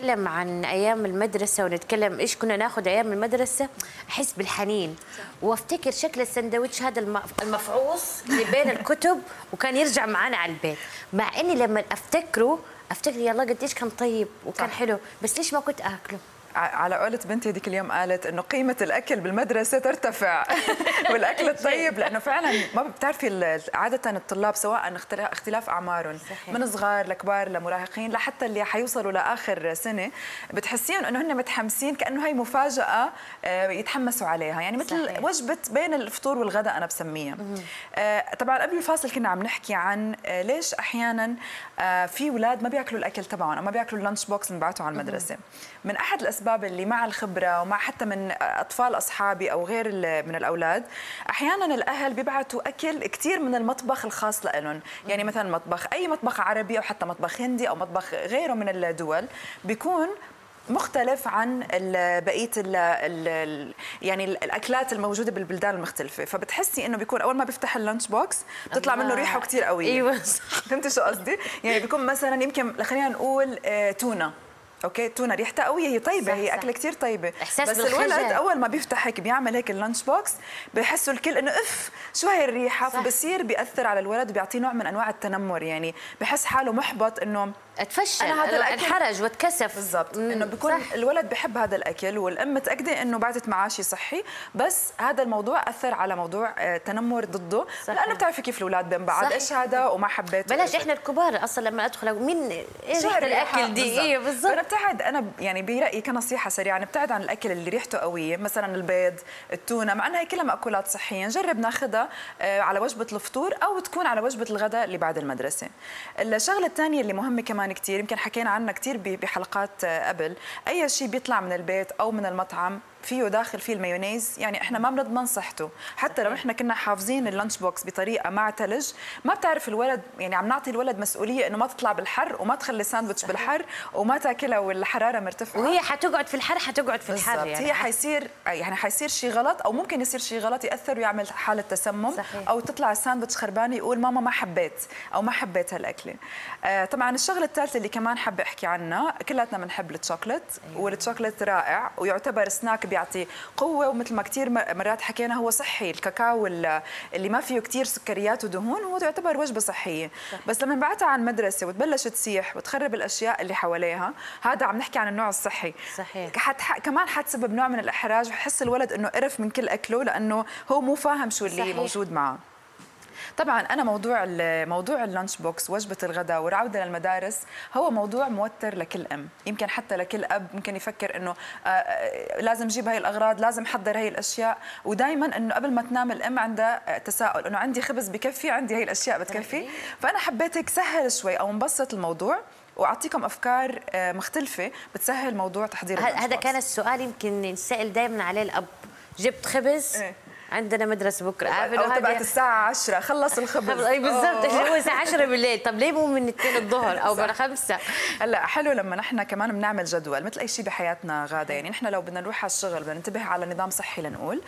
نتكلم عن ايام المدرسه ونتكلم ايش كنا ناخذ ايام المدرسه، احس بالحنين وافتكر شكل السندوتش هذا المفعوص اللي بين الكتب وكان يرجع معنا على البيت. مع اني لما افتكر يلا قديش كان طيب وكان صح. حلو، بس ليش ما كنت اكله؟ على قولة بنتي هذيك اليوم قالت انه قيمة الاكل بالمدرسة ترتفع والاكل الطيب، لانه فعلا ما بتعرفي عادة الطلاب سواء اختلاف اعمارهم من صغار لكبار لمراهقين لحتى اللي حيوصلوا لاخر سنة، بتحسيهم انه هن متحمسين كانه هي مفاجأة يتحمسوا عليها، يعني مثل صحيح. وجبة بين الفطور والغداء انا بسميها. طبعا قبل الفاصل كنا عم نحكي عن ليش احيانا في اولاد ما بياكلوا الاكل تبعهم او ما بياكلوا اللانش بوكس اللي بنبعته على المدرسة. من احد الاسباب اللي مع الخبره ومع حتى من اطفال اصحابي او غير من الاولاد، احيانا الاهل بيبعتوا اكل كثير من المطبخ الخاص لهم، يعني مثلا اي مطبخ عربي او حتى مطبخ هندي او مطبخ غيره من الدول بيكون مختلف عن بقيه يعني الاكلات الموجوده بالبلدان المختلفه، فبتحسي انه بيكون اول ما بيفتح اللانش بوكس بتطلع منه ريحه كثير قويه. ايوه فهمتي شو قصدي؟ يعني بيكون مثلا يمكن خلينا نقول تونه، اوكي تونه ريحتها قويه، هي طيبه، صح هي اكله كثير طيبه، بس الولد اول ما بيفتح هيك بيعمل هيك اللانش بوكس بحسوا الكل انه اف شو هي الريحه، فبصير بياثر على الولد وبيعطيه نوع من انواع التنمر، يعني بحس حاله محبط انه اتفشل انحرج واتكسف بالضبط، انه بيكون صح. الولد بحب هذا الاكل والام متاكده انه بعتت معاه شيء صحي، بس هذا الموضوع اثر على موضوع تنمر ضده، لانه بتعرفي كيف الاولاد بين بعض ايش هذا وما حبيته. بلاش احنا الكبار اصلا لما ادخل مين ايش ريحه الاكل دي؟ ايه بالضبط. نبتعد، انا يعني برايي كنصيحه سريعه نبتعد عن الاكل اللي ريحته قويه، مثلا البيض، التونه، مع انها هي كلها مأكولات صحيه، نجرب ناخذها على وجبه الفطور او تكون على وجبه الغداء اللي بعد المدرسه. الشغله الثانيه اللي مهمه كمان كثير، يمكن حكينا عنها كثير بحلقات قبل، اي شيء بيطلع من البيت او من المطعم فيه داخل فيه المايونيز، يعني احنا ما بنضمن صحته، حتى لو احنا كنا حافظين اللانش بوكس بطريقه مع ثلج، ما بتعرف الولد، يعني عم نعطي الولد مسؤوليه انه ما تطلع بالحر وما تخلي ساندويتش بالحر وما تاكلها والحراره مرتفعه، وهي حتقعد في الحر حتقعد في الحر، يعني هي حيصير شيء غلط او ممكن يصير شيء غلط ياثر ويعمل حاله تسمم، صحيح. او تطلع الساندويتش خربانه يقول ماما ما حبيت او ما حبيت هالاكله. طبعا الشغله الثالثه اللي كمان حابه احكي عنها، كلاتنا بنحب الشوكليت، والشوكليت رائع ويعتبر سناك بيعطي قوه، ومثل ما كثير مرات حكينا هو صحي، الكاكاو اللي ما فيه كثير سكريات ودهون هو يعتبر وجبه صحيه، بس لما نبعتها على المدرسه وتبلش تسيح وتخرب الاشياء اللي حواليها، هذا عم نحكي عن النوع الصحي، صحيح. كمان حتسبب نوع من الاحراج وحس الولد انه قرف من كل اكله لانه هو مو فاهم شو اللي صحيح. موجود معه. طبعا انا موضوع اللانش بوكس، وجبه الغداء والعوده للمدارس هو موضوع موتر لكل ام، يمكن حتى لكل اب ممكن يفكر انه لازم اجيب هاي الاغراض، لازم احضر هاي الاشياء، ودائما انه قبل ما تنام الام عندها تساؤل انه عندي خبز بكفي، عندي هاي الاشياء بتكفي، فانا حبيت هيك سهل شوي او نبسط الموضوع واعطيكم افكار مختلفه بتسهل موضوع تحضير هذا كان السؤال يمكن نسال دائما عليه الاب، جبت خبز؟ عندنا مدرسه بكره او تبعت الساعه 10 خلص الخبز. اي بالضبط، هو الساعه 10 بالليل، طب ليه مو من 2 الظهر او من 5؟ هلا حلو لما نحن كمان بنعمل جدول مثل اي شيء بحياتنا غاده، يعني نحن لو بدنا نروح على الشغل بدنا ننتبه على نظام صحي، لنقول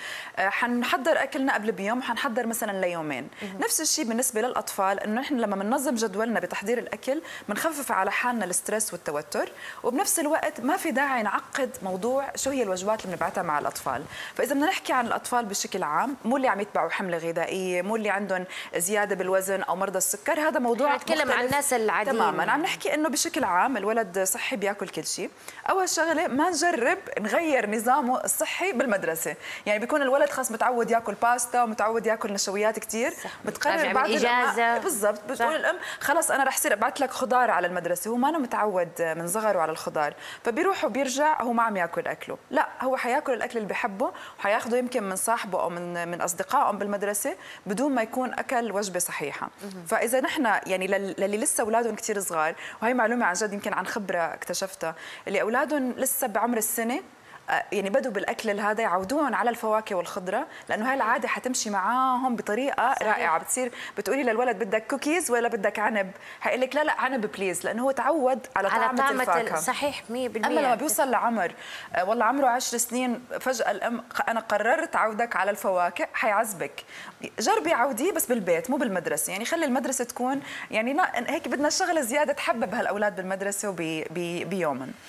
حنحضر اكلنا قبل بيوم وحنحضر مثلا ليومين. نفس الشيء بالنسبه للاطفال، انه نحن لما بننظم جدولنا بتحضير الاكل بنخفف على حالنا الستريس والتوتر، وبنفس الوقت ما في داعي نعقد موضوع شو هي الوجبات اللي بنبعتها مع الاطفال. فاذا بدنا نحكي عن الاطفال بشكل عام، مو اللي عم يتبعوا حمله غذائيه، مو اللي عندهم زياده بالوزن او مرضى السكر، هذا موضوع نتكلم عن الناس العاديين تماما. عم نحكي انه بشكل عام الولد صحي بياكل كل شيء. اول شغله ما نجرب نغير نظامه الصحي بالمدرسه، يعني بيكون الولد خلص متعود ياكل باستا ومتعود ياكل نشويات كثير، بتقرر بعد اجازه بالضبط بتقول الام خلص انا رح صير ابعث لك خضار على المدرسه، هو ما متعود من صغره على الخضار، فبيروح وبيرجع هو ما عم ياكل اكله، لا هو حياكل الاكل اللي بحبه وحياخده يمكن من صاحبه او من اصدقائهم بالمدرسه بدون ما يكون اكل وجبه صحيحه. فاذا نحن يعني للي لسه اولادهم كثير صغار، وهي معلومه عن جد يمكن عن خبره اكتشفتها، اللي اولادهم لسه بعمر السنه يعني بدوا بالاكل هذا يعودون على الفواكه والخضره، لانه هاي العاده حتمشي معاهم بطريقه صحيح. رائعه. بتصير بتقولي للولد بدك كوكيز ولا بدك عنب، حيقول لك لا عنب بليز، لانه هو تعود على طعمه الفاكهه صحيح 100%. اما لما بيوصل لعمر والله عمره 10 سنين فجاه الام انا قررت عودك على الفواكه، حيعذبك. جربي عوديه بس بالبيت مو بالمدرسه، يعني خلي المدرسه تكون يعني هيك بدنا شغله زياده تحبب هالاولاد بالمدرسه وبيومن.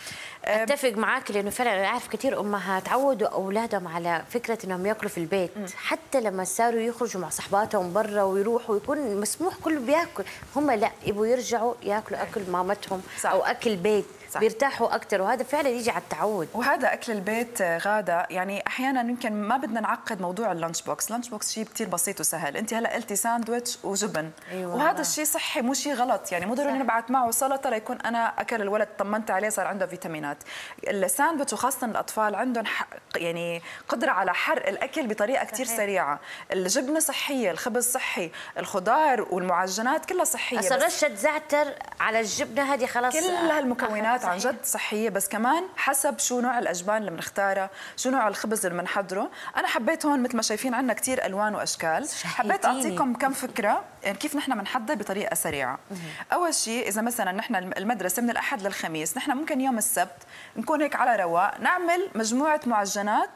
اتفق معاك، لانه فعلا انا اعرف كثير امهات عودوا اولادهم على فكره انهم ياكلوا في البيت، حتى لما صاروا يخرجوا مع صحباتهم برا ويروحوا ويكون مسموح كله بياكل، هم لا يبغوا يرجعوا ياكلوا اكل مامتهم صح. او اكل بيت، صح. بيرتاحوا اكثر، وهذا فعلا يجي على التعود. وهذا اكل البيت غاده، يعني احيانا يمكن ما بدنا نعقد موضوع اللانش بوكس، اللانش بوكس شيء كثير بسيط وسهل، انت هلا قلتي ساندويتش وجبن، أيوة. وهذا الشيء صحي مو شيء غلط، يعني مو ضروري نبعث معه سلطه ليكون انا اكل الولد طمنت عليه صار عنده فيتامينات. الساندويتش وخاصه الاطفال عندهم يعني قدره على حرق الاكل بطريقه كثير سريعه، الجبنه صحيه، الخبز صحي، الخضار والمعجنات كلها صحيه، اصلا رشه زعتر على الجبنه هذه خلاص كل هالمكونات عن جد صحيه، بس كمان حسب شو نوع الاجبان اللي بنختارها، شو نوع الخبز اللي بنحضره. انا حبيت هون مثل ما شايفين عندنا كثير الوان واشكال، حبيت اعطيكم كم فكره يعني كيف نحن بنحضر بطريقه سريعه. اول شيء اذا مثلا نحن المدرسه من الاحد للخميس، نحن ممكن يوم السبت نكون هيك على رواق نعمل مجموعه معجنات،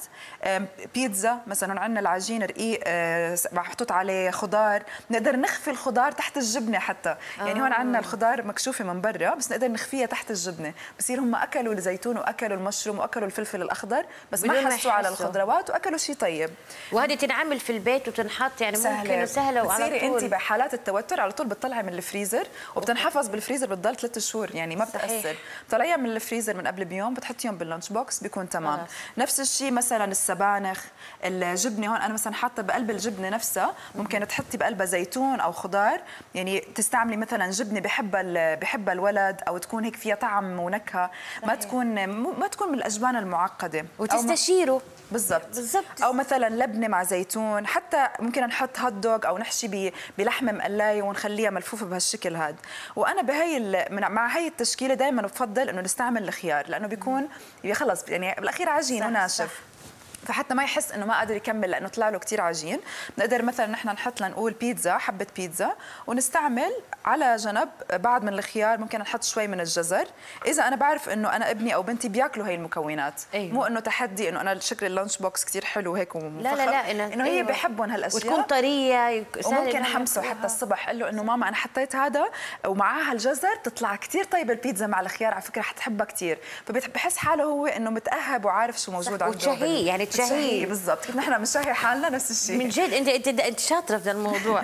بيتزا مثلا عندنا العجين رقيق محطوط عليه خضار، نقدر نخفي الخضار تحت الجبنه حتى، يعني هون عندنا الخضار مكشوفه من برا بس نقدر نخفيها تحت الجبنه، بصير هم اكلوا الزيتون واكلوا المشروم واكلوا الفلفل الاخضر بس ما حسوا على الخضروات واكلوا شيء طيب. وهذه تنعمل في البيت وتنحط، يعني ممكن سهله وعلى طول. بتصيري انت بحالات التوتر على طول بتطلعي من الفريزر وبتنحفظ بالفريزر، بتضل 3 شهور يعني ما بتاثر، بتطلعيها من الفريزر من قبل بيوم بتحطيهم باللانش بوكس بيكون تمام. نفس الشيء مثلا السبانخ، الجبنه، هون انا مثلا حاطه بقلب الجبنه نفسها ممكن تحطي بقلبها زيتون او خضار، يعني تستعملي مثلا جبنه بحبها الولد او تكون هيك فيها طعم ونكهه، ما تكون من الاجبان المعقده، وتستشيروا بالضبط. او مثلا لبنه مع زيتون، حتى ممكن نحط هوت دوغ او نحشي بلحمه مقلايه ونخليها ملفوفه بهالشكل هذا. وانا مع هي التشكيله دائما بفضل انه نستعمل الخيار لانه بيكون خلص يعني بالاخير عجين وناشف، فحتى ما يحس انه ما قادر يكمل لانه طلع له كثير عجين. بنقدر مثلا نحن نحط لنقول بيتزا، حبه بيتزا، ونستعمل على جنب بعد من الخيار ممكن نحط شوي من الجزر، اذا انا بعرف انه انا ابني او بنتي بياكلوا هي المكونات. أيوة. مو انه تحدي انه انا شكل اللانش بوكس كثير حلو هيك ومفخم، لا انه هي بيحبون هالاشياء وتكون طرية، وممكن حمسه حتى الصبح قال له انه ماما انا حطيت هذا ومعاها الجزر تطلع كثير طيبه البيتزا مع الخيار، على فكره حتحبها كثير، فبحس حاله هو انه متاهب وعارف شو موجود عنده وتشهي يعني تشهي بالضبط. نحن بنشهي حالنا نفس الشيء من جد. انت شاطره في الموضوع.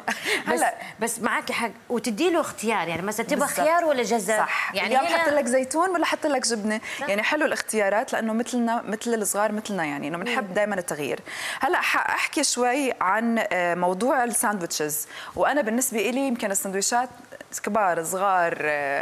بس معك حق، وتدي له اختيار، يعني مثلا تبغى خيار ولا جزر، صح. يعني حط لك زيتون ولا حط لك جبنه، يعني حلو الاختيارات لانه مثلنا مثل الصغار مثلنا، يعني انه بنحب دائما التغيير. هلا احكي شوي عن موضوع الساندويتشز، وانا بالنسبه لي يمكن السندويشات كبار صغار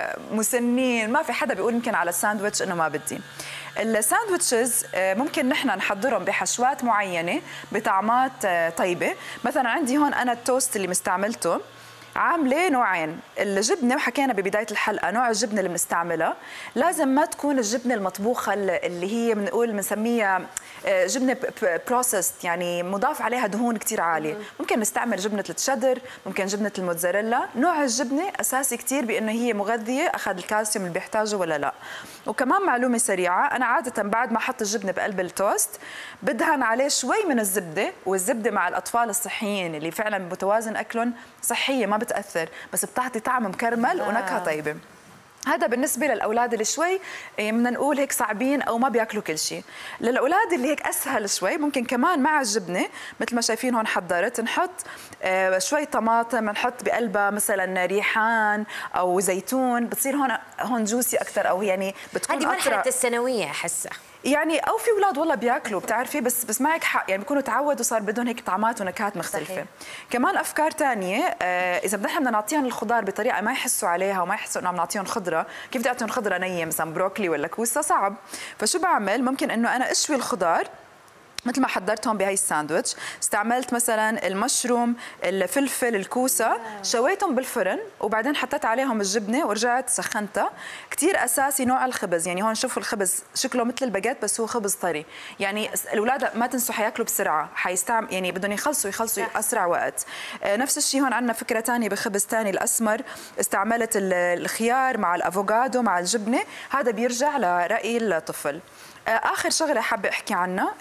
مسنين ما في حدا بيقول يمكن على الساندويتش انه ما بدي. الساندويتشز ممكن نحن نحضرهم بحشوات معينه بطعمات طيبه، مثلا عندي هون انا التوست اللي مستعملته عامله نوعين، الجبنه وحكينا ببدايه الحلقه نوع الجبنه اللي بنستعملها لازم ما تكون الجبنه المطبوخه اللي هي بنسميها جبنه بروسيست، يعني مضاف عليها دهون كثير عاليه، ممكن نستعمل جبنه التشيدر، ممكن جبنه الموتزاريلا، نوع الجبنه اساسي كثير بانه هي مغذيه، اخذ الكالسيوم اللي بيحتاجه ولا لا. وكمان معلومه سريعه، انا عاده بعد ما احط الجبنه بقلب التوست بدهن عليه شوي من الزبده، والزبده مع الاطفال الصحيين اللي فعلا متوازن اكلهم صحيه ما بتاثر، بس بتعطي طعم مكرمل ونكهه طيبه. هذا بالنسبه للاولاد اللي شوي بدنا نقول هيك صعبين او ما بياكلوا كل شيء. للاولاد اللي هيك اسهل شوي ممكن كمان مع الجبنه مثل ما شايفين هون حضرت نحط شوي طماطم، نحط بقلبها مثلا ريحان او زيتون، بتصير هون جوسي اكثر، او يعني بتكون هذه مرحله الثانويه احسها يعني، او في اولاد والله بياكلوا بتعرفي، بس معك حق يعني بيكونوا تعودوا صار بدهم هيك طعمات ونكهات مختلفه. صحيح. كمان افكار ثانيه، اذا بدنا نعطيهم الخضار بطريقه ما يحسوا عليها وما يحسوا انه عم نعطيهم خضره، كيف بدي اعطيهم خضره نيه مثلا بروكلي ولا كوسه؟ صعب. فشو بعمل؟ ممكن انه انا اشوي الخضار مثل ما حضرتهم بهي الساندويتش، استعملت مثلا المشروم، الفلفل، الكوسه، شويتهم بالفرن وبعدين حطيت عليهم الجبنه ورجعت سخنتها. كثير اساسي نوع الخبز، يعني هون شوفوا الخبز شكله مثل الباجيت بس هو خبز طري، يعني الاولاد ما تنسوا حياكلوا بسرعه، حيستعمل يعني بدهم يخلصوا اسرع وقت. نفس الشيء هون عندنا فكره ثانيه بخبز ثاني الاسمر، استعملت الخيار مع الافوكادو مع الجبنه، هذا بيرجع لراي الطفل. اخر شغله حابه احكي عنها هي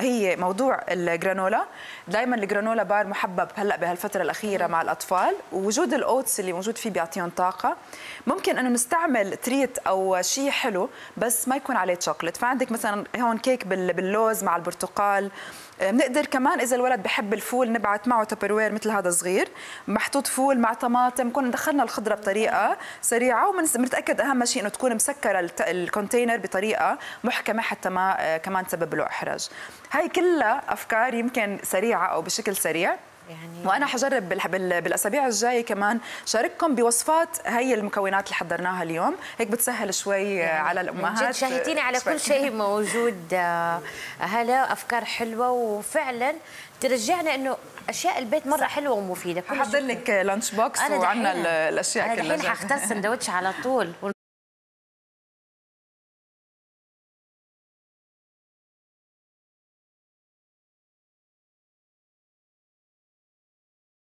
موضوع الجرانولا. دائما الجرانولا بار محبب هلا بهالفتره الاخيره مع الاطفال، ووجود الاوتس اللي موجود فيه بيعطيهم طاقه. ممكن انه نستعمل تريت او شيء حلو بس ما يكون عليه شوكليت، فعندك مثلا هون كيك باللوز مع البرتقال. بنقدر كمان اذا الولد بحب الفول نبعث معه تبروير مثل هذا صغير محطوط فول مع طماطم، نكون دخلنا الخضره بطريقه سريعه، وبنتاكد اهم شيء انه تكون مسكره الكونتينر بطريقه محكمه حتى ما كمان تسبب له احراج. هاي كلها افكار يمكن سريعه او بشكل سريع يعني، وانا حجرب بالاسابيع الجايه كمان شارككم بوصفات هي المكونات اللي حضرناها اليوم، هيك بتسهل شوي يعني على الامهات. شاهدتيني على كل شيء موجود. هلا افكار حلوه وفعلا ترجعنا انه اشياء البيت مره حلوه ومفيده. حضر لك لانش بوكس وعندنا الاشياء كلها. انا الحين حختار سندوتش على طول.